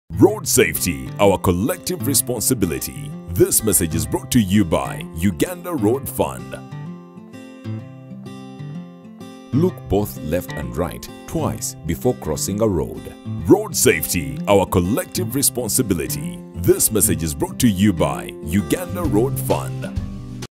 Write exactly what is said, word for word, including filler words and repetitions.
Road safety, our collective responsibility. This message is brought to you by Uganda Road Fund. Look both left and right twice before crossing a road. Road safety, our collective responsibility. This message is brought to you by Uganda Road Fund.